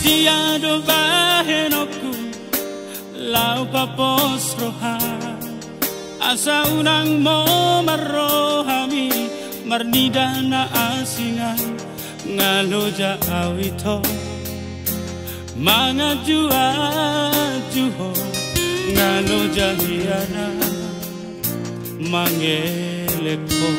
Tiado bahenoku lau papos rohan asa unang mo marohami marnidana asingan ngaloja awito mga juho ngaloja hiana mangeleko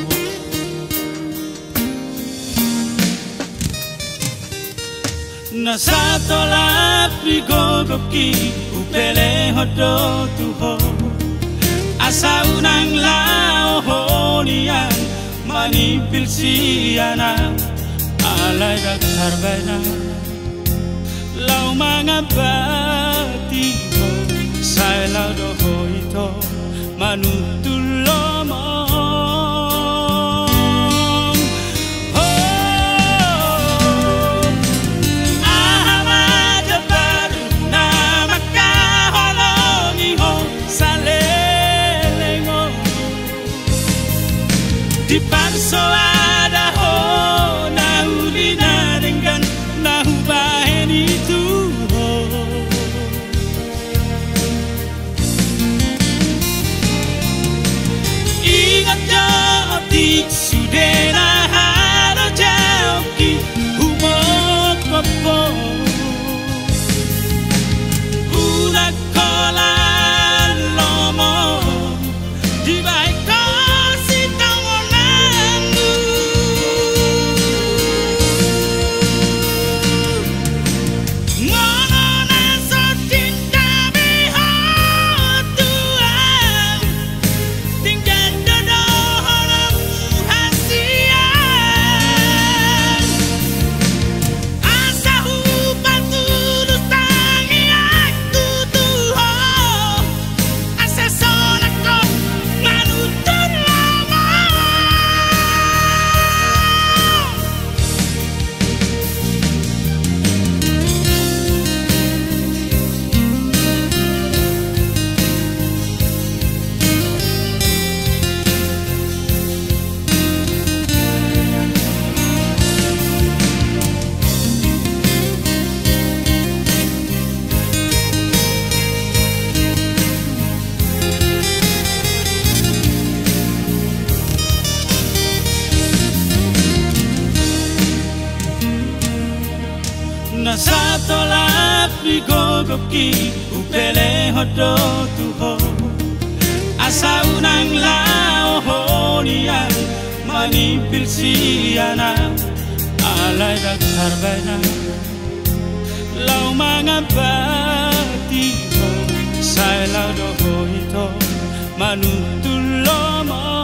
nasa tolak bigogoki upele hodo tuho asa unang laohonian manipil siyana alay karbana lau mga batiho sa lau doho ito manutulo mo. Di panso ada ho na uli na dengan na hubahin itu ho ingat jauh di sudena haro jauh ki humok kopo udah kolan lomo di baik nasa tolak bigogoki upele hodo tuho asa unang laohonian manipil siyana alay karbana lau mga batiho sa lau doho ito manutulo mo.